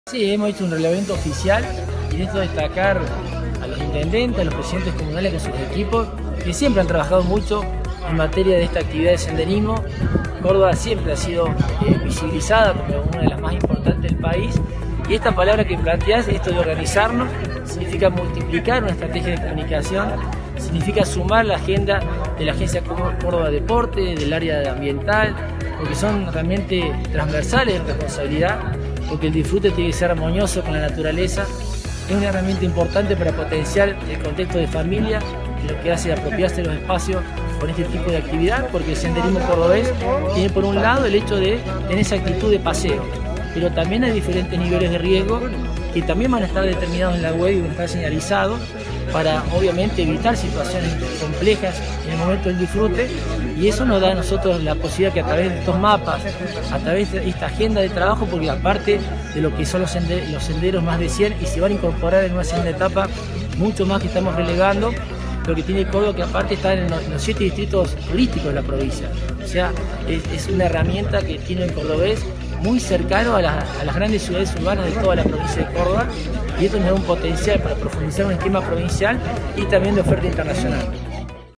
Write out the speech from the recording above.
Sí, hemos hecho un relevamiento oficial y en esto destacar a los intendentes, a los presidentes comunales con sus equipos, que siempre han trabajado mucho en materia de esta actividad de senderismo. Córdoba siempre ha sido visibilizada como una de las más importantes del país, y esta palabra que planteás, esto de organizarnos, significa multiplicar una estrategia de comunicación, significa sumar la agenda de la Agencia Córdoba Deporte, del área ambiental, porque son realmente transversales en responsabilidad, porque el disfrute tiene que ser armonioso con la naturaleza. Es una herramienta importante para potenciar el contexto de familia, lo que hace apropiarse de los espacios con este tipo de actividad, porque el senderismo cordobés tiene por un lado el hecho de tener esa actitud de paseo, pero también hay diferentes niveles de riesgo que también van a estar determinados en la web y van a estar señalizados para obviamente evitar situaciones complejas en el momento del disfrute, y eso nos da a nosotros la posibilidad que a través de estos mapas, a través de esta agenda de trabajo, porque aparte de lo que son los senderos más de 100 y se van a incorporar en una segunda etapa mucho más que estamos relegando, lo que tiene Córdoba, que aparte está en los 7 distritos turísticos de la provincia. O sea, es una herramienta que tiene el cordobés muy cercano a las grandes ciudades urbanas de toda la provincia de Córdoba, y esto nos da un potencial para profundizar un esquema provincial y también de oferta internacional.